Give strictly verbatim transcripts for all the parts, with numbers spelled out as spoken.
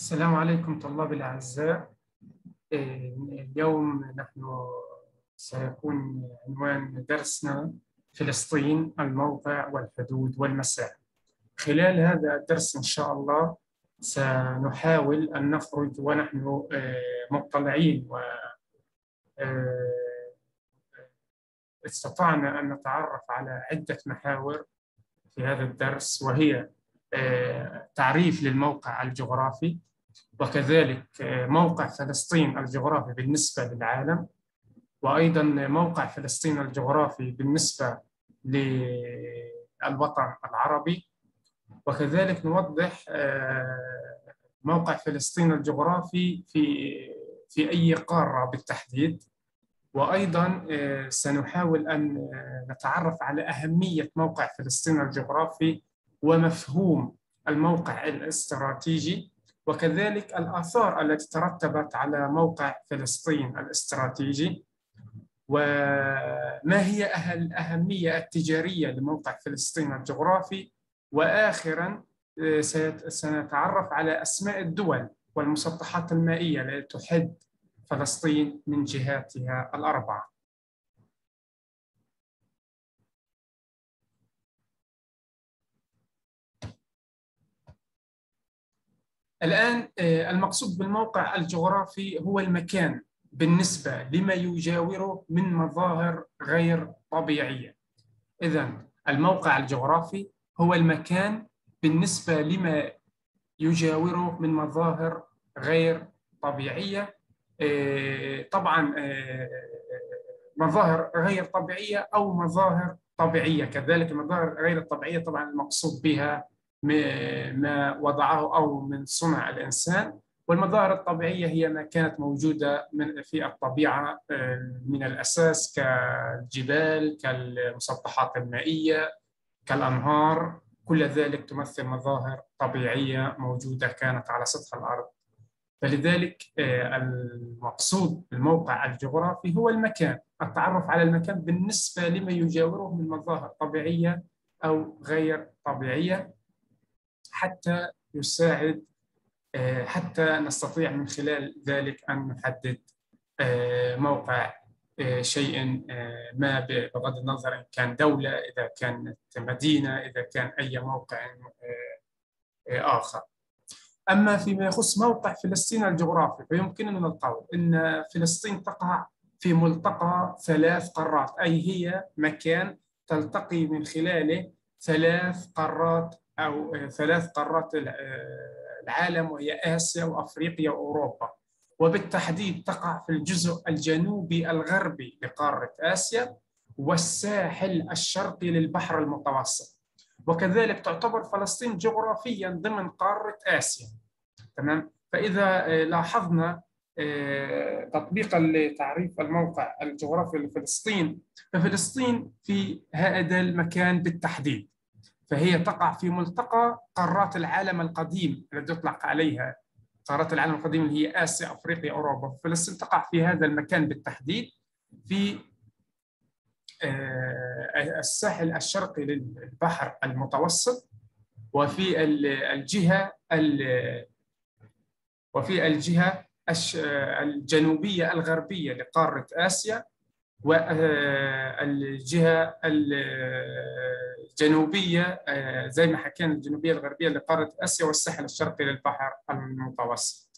السلام عليكم طلاب الأعزاء. إيه، اليوم نحن سيكون عنوان درسنا فلسطين، الموقع والحدود والمساحة. خلال هذا الدرس إن شاء الله سنحاول أن نخرج ونحن آه، مطلعين واستطعنا أن نتعرف على عدة محاور في هذا الدرس، وهي آه، تعريف للموقع الجغرافي، وكذلك موقع فلسطين الجغرافي بالنسبة للعالم، وأيضا موقع فلسطين الجغرافي بالنسبة للوطن العربي، وكذلك نوضح موقع فلسطين الجغرافي في في أي قارة بالتحديد. وأيضا سنحاول أن نتعرف على أهمية موقع فلسطين الجغرافي ومفهوم الموقع الاستراتيجي، وكذلك الآثار التي ترتبت على موقع فلسطين الاستراتيجي، وما هي الأهمية التجارية لموقع فلسطين الجغرافي. وآخراً سنتعرف على أسماء الدول والمسطحات المائية التي تحد فلسطين من جهاتها الأربعة. الآن المقصود بالموقع الجغرافي هو المكان بالنسبة لما يجاوره من مظاهر غير طبيعية. إذن الموقع الجغرافي هو المكان بالنسبة لما يجاوره من مظاهر غير طبيعية. طبعا مظاهر غير طبيعية أو مظاهر طبيعية. كذلك المظاهر غير الطبيعية طبعا المقصود بها ما وضعه أو من صنع الإنسان، والمظاهر الطبيعية هي ما كانت موجودة من في الطبيعة من الأساس، كالجبال، كالمسطحات المائية، كالأنهار. كل ذلك تمثل مظاهر طبيعية موجودة كانت على سطح الأرض. فلذلك المقصود بالموقع الجغرافي هو المكان، التعرف على المكان بالنسبة لما يجاوره من مظاهر طبيعية أو غير طبيعية، حتى يساعد حتى نستطيع من خلال ذلك أن نحدد موقع شيء ما، بغض النظر إن كان دولة، إذا كانت مدينة، إذا كان أي موقع آخر. أما فيما يخص موقع فلسطين الجغرافي فيمكننا القول أن فلسطين تقع في ملتقى ثلاث قارات، أي هي مكان تلتقي من خلاله ثلاث قارات أو ثلاث قارات العالم، وهي آسيا وأفريقيا وأوروبا، وبالتحديد تقع في الجزء الجنوبي الغربي لقارة آسيا والساحل الشرقي للبحر المتوسط. وكذلك تعتبر فلسطين جغرافيا ضمن قارة آسيا. تمام. فإذا لاحظنا تطبيقا لتعريف الموقع الجغرافي لفلسطين، ففلسطين في هذا المكان بالتحديد فهي تقع في ملتقى قارات العالم القديم الذي يطلق عليها قارات العالم القديم، اللي هي آسيا، أفريقيا، أوروبا. فلسطين تقع في هذا المكان بالتحديد في الساحل الشرقي للبحر المتوسط، وفي الجهة وفي الجهة الجنوبية الغربية لقارة آسيا، والجهة الجنوبية زي ما حكينا الجنوبية الغربية لقارة آسيا والساحل الشرقي للبحر المتوسط.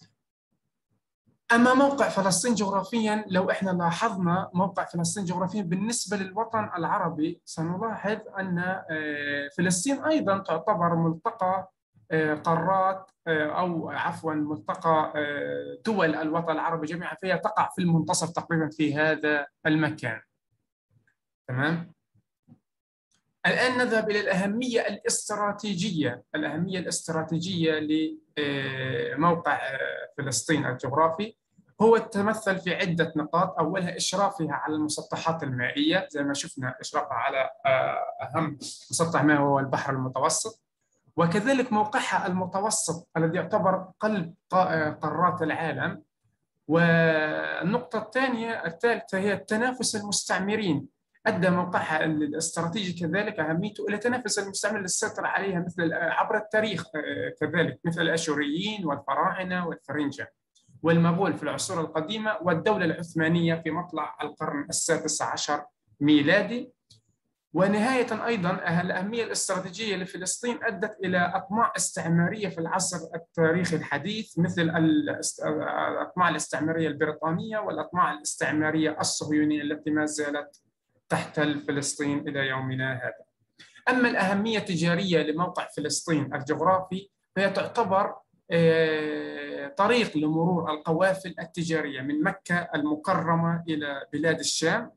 أما موقع فلسطين جغرافياً، لو إحنا لاحظنا موقع فلسطين جغرافياً بالنسبة للوطن العربي، سنلاحظ أن فلسطين أيضاً تعتبر ملتقى قارات أو عفواً ملتقى دول الوطن العربي جميعاً، فهي تقع في المنتصف تقريباً في هذا المكان. تمام؟ الآن نذهب إلى الأهمية الاستراتيجية الأهمية الاستراتيجية لموقع فلسطين الجغرافي. هو تتمثل في عدة نقاط. أولها إشرافها على المسطحات المائية، زي ما شفنا إشرافها على أهم مسطح مائي هو البحر المتوسط، وكذلك موقعها المتوسط الذي يعتبر قلب قارات العالم. والنقطة الثانية الثالثة هي التنافس المستعمرين أدى موقعها الاستراتيجي كذلك أهميته إلى تنافس المستعمر للسيطرة عليها مثل عبر التاريخ كذلك، مثل الأشوريين والفراعنة والفرنجة والمغول في العصور القديمة والدولة العثمانية في مطلع القرن السادس عشر ميلادي. ونهاية أيضا الأهمية الاستراتيجية لفلسطين أدت إلى أطماع استعمارية في العصر التاريخي الحديث، مثل الأطماع الاستعمارية البريطانية والأطماع الاستعمارية الصهيونية التي ما زالت تحتل فلسطين إلى يومنا هذا. أما الأهمية التجارية لموقع فلسطين الجغرافي فهي تعتبر طريق لمرور القوافل التجارية من مكة المكرمة إلى بلاد الشام.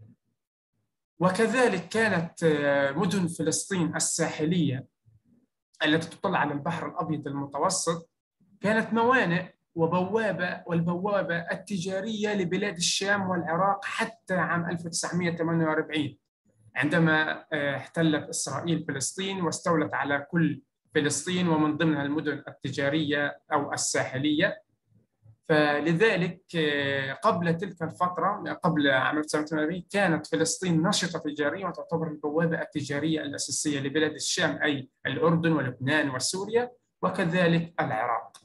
وكذلك كانت مدن فلسطين الساحلية التي تطل على البحر الأبيض المتوسط كانت موانئ وبوابة، والبوابة التجارية لبلاد الشام والعراق حتى عام ألف وتسعمائة وثمانية وأربعين عندما احتلت إسرائيل فلسطين واستولت على كل فلسطين ومن ضمنها المدن التجارية أو الساحلية. فلذلك قبل تلك الفترة قبل عام ألف وتسعمائة وثمانية وأربعين كانت فلسطين نشطة تجاريا وتعتبر البوابة التجارية الأساسية لبلاد الشام أي الأردن ولبنان وسوريا وكذلك العراق.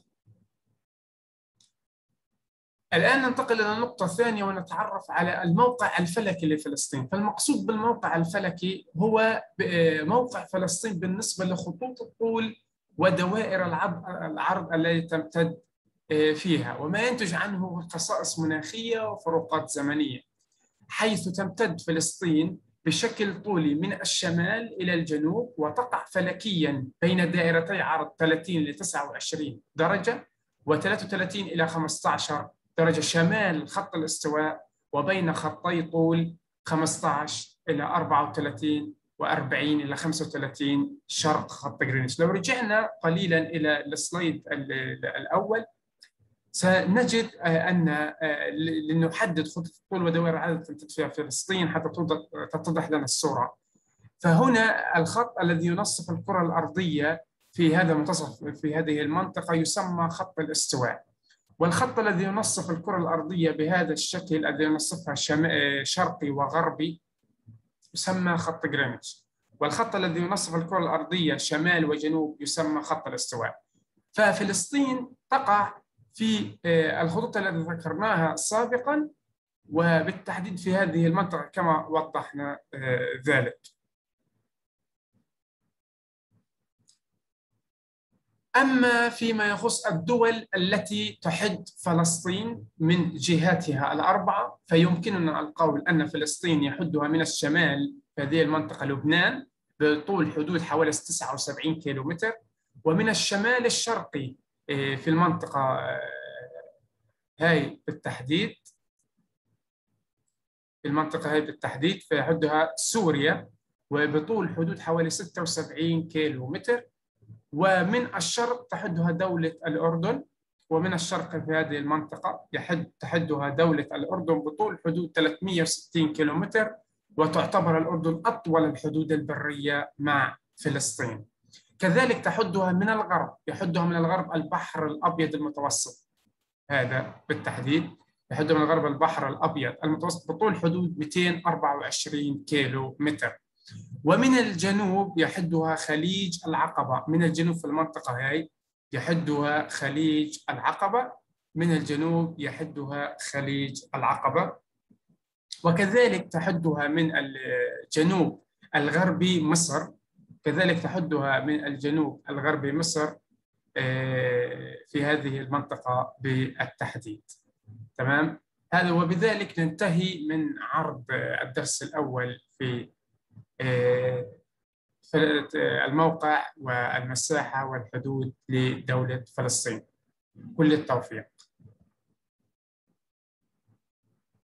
الآن ننتقل إلى النقطة الثانية ونتعرف على الموقع الفلكي لفلسطين. فالمقصود بالموقع الفلكي هو موقع فلسطين بالنسبة لخطوط الطول ودوائر العرض التي تمتد فيها، وما ينتج عنه خصائص مناخية وفروقات زمنية، حيث تمتد فلسطين بشكل طولي من الشمال إلى الجنوب وتقع فلكياً بين دائرتي عرض ثلاثين إلى تسعة وعشرين درجة وثلاثة وثلاثين إلى خمسة عشر درجة شمال خط الاستواء، وبين خطي طول خمسة عشر إلى أربعة وثلاثين وأربعين إلى خمسة وثلاثين شرق خط غرينتش. لو رجعنا قليلاً إلى السلايد الأول سنجد أن لنحدد خطوط الطول ودوائر العرض تمتد فيها فلسطين حتى تتضح لنا الصورة. فهنا الخط الذي ينصف الكرة الأرضية في هذا المنتصف في هذه المنطقة يسمى خط الاستواء، والخط الذي ينصف الكرة الأرضية بهذا الشكل الذي ينصفها شرقي وغربي يسمى خط غرينتش، والخط الذي ينصف الكرة الأرضية شمال وجنوب يسمى خط الاستواء. ففلسطين تقع في الخطوط التي ذكرناها سابقا وبالتحديد في هذه المنطقة كما وضحنا ذلك. أما فيما يخص الدول التي تحد فلسطين من جهاتها الأربعة فيمكننا القول أن فلسطين يحدها من الشمال في هذه المنطقة لبنان بطول حدود حوالي تسعة وسبعين كيلومتر، ومن الشمال الشرقي في المنطقة هاي بالتحديد في المنطقة هاي بالتحديد فيحدها سوريا وبطول حدود حوالي ستة وسبعين كيلو متر، ومن الشرق تحدها دولة الأردن، ومن الشرق في هذه المنطقة يحد تحدها دولة الأردن بطول حدود ثلاثمائة وستين كيلو متر، وتعتبر الأردن أطول الحدود البرية مع فلسطين. كذلك تحدها من الغرب يحدها من الغرب البحر الأبيض المتوسط، هذا بالتحديد يحدها من الغرب البحر الأبيض المتوسط بطول حدود مئتين وأربعة وعشرين كيلو متر، ومن الجنوب يحدها خليج العقبة. من الجنوب في المنطقة هاي يحدها خليج العقبة، من الجنوب يحدها خليج العقبة. وكذلك تحدها من الجنوب الغربي مصر، كذلك تحدها من الجنوب الغربي مصر في هذه المنطقة بالتحديد. تمام؟ هذا وبذلك ننتهي من عرض الدرس الأول في الموقع والمساحة والحدود لدولة فلسطين. كل التوفيق.